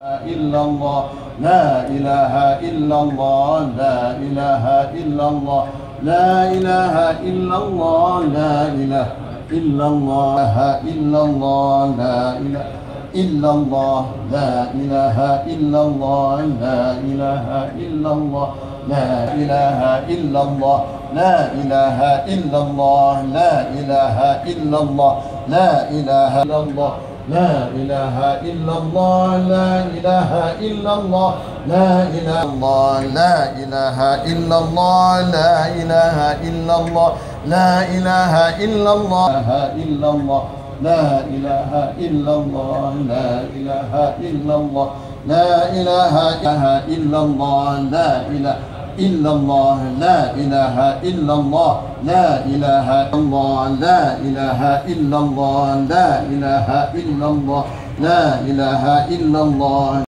إلا الله لا إله إلا الله لا إله إلا الله لا إله إلا الله لا إله إلا الله إلا الله لا إله إلا الله لا إله إلا الله لا إله إلا الله لا إله إلا الله لا إله إلا الله لا إله إلا الله لا إله إلا الله لا إله إلا الله لا إله إلا الله لا إله الله لا إله إلا الله لا إله إلا الله لا إله إلا الله إلا الله لا إله إلا الله لا إله إلا الله لا إله إلا الله لا إله إلا الله لا إله إلا الله لا إله إلا الله لا إله إلا الله لا إله إلا الله لا إله إلا الله